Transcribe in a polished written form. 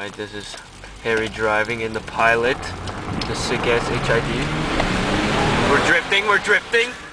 Alright, this is Harry driving in the Pilot, the sick ass HID. We're drifting, we're drifting!